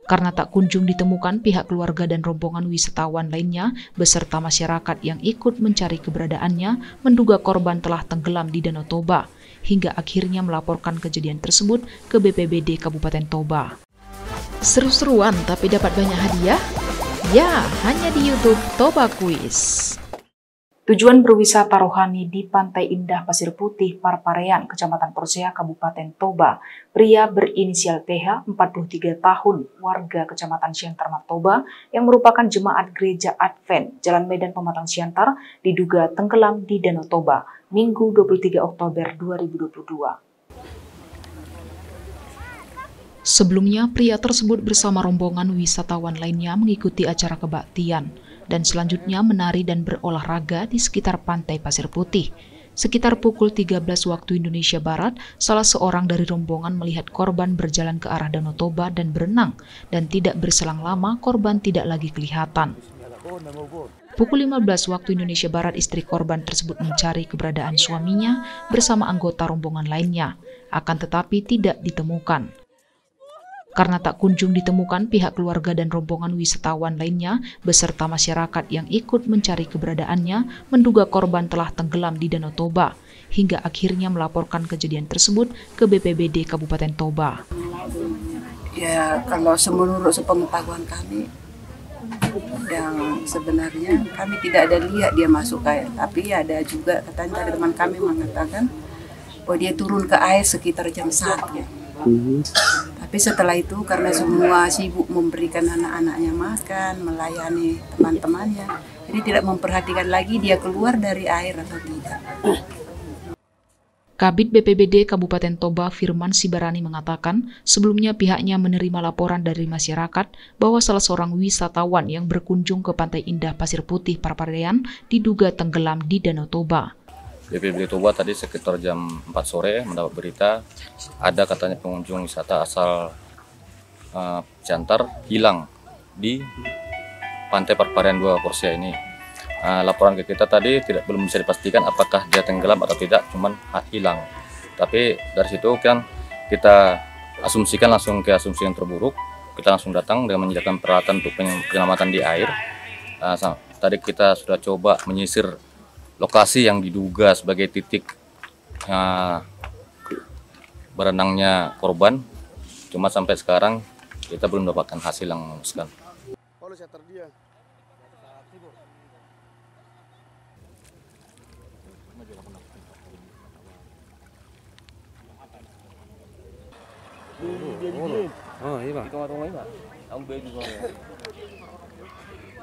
Karena tak kunjung ditemukan, pihak keluarga dan rombongan wisatawan lainnya beserta masyarakat yang ikut mencari keberadaannya menduga korban telah tenggelam di Danau Toba, hingga akhirnya melaporkan kejadian tersebut ke BPBD Kabupaten Toba. Seru-seruan tapi dapat banyak hadiah? Ya, hanya di YouTube Toba Quiz. Tujuan berwisata rohani di Pantai Indah Pasir Putih, Parparean, Kecamatan Porsea, Kabupaten Toba. Pria berinisial TH, 43 tahun, warga Kecamatan Siantar Toba, yang merupakan jemaat Gereja Advent Jalan Medan Pematang Siantar, diduga tenggelam di Danau Toba, Minggu 23 Oktober 2022. Sebelumnya, pria tersebut bersama rombongan wisatawan lainnya mengikuti acara kebaktian dan selanjutnya menari dan berolahraga di sekitar Pantai Pasir Putih. Sekitar pukul 13 waktu Indonesia Barat, salah seorang dari rombongan melihat korban berjalan ke arah Danau Toba dan berenang, dan tidak berselang lama korban tidak lagi kelihatan. Pukul 15 waktu Indonesia Barat, istri korban tersebut mencari keberadaan suaminya bersama anggota rombongan lainnya, akan tetapi tidak ditemukan. Karena tak kunjung ditemukan, pihak keluarga dan rombongan wisatawan lainnya beserta masyarakat yang ikut mencari keberadaannya menduga korban telah tenggelam di Danau Toba, hingga akhirnya melaporkan kejadian tersebut ke BPBD Kabupaten Toba. Ya, kalau menurut sepengetahuan kami, yang sebenarnya kami tidak ada lihat dia masuk air, tapi ada juga katanya ada teman kami mengatakan bahwa dia turun ke air sekitar jam 1. Tapi setelah itu karena semua sibuk memberikan anak-anaknya makan, melayani teman-temannya, jadi tidak memperhatikan lagi dia keluar dari air atau tidak. Kabid BPBD Kabupaten Toba Firman Sibarani mengatakan, sebelumnya pihaknya menerima laporan dari masyarakat bahwa salah seorang wisatawan yang berkunjung ke Pantai Indah Pasir Putih Parparean diduga tenggelam di Danau Toba. BPBD Toba tadi sekitar jam 4 sore mendapat berita ada katanya pengunjung wisata asal Siantar hilang di Pantai Parparean 2 Porsea ini. Laporan ke kita tadi belum bisa dipastikan apakah dia tenggelam atau tidak, cuman hilang. Tapi dari situ kan kita asumsikan langsung ke asumsi yang terburuk. Kita langsung datang dengan menyediakan peralatan untuk penyelamatan di air. Tadi kita sudah coba menyisir lokasi yang diduga sebagai titik berenangnya korban, cuma sampai sekarang kita belum mendapatkan hasil yang memuaskan. Oh iya, Pak.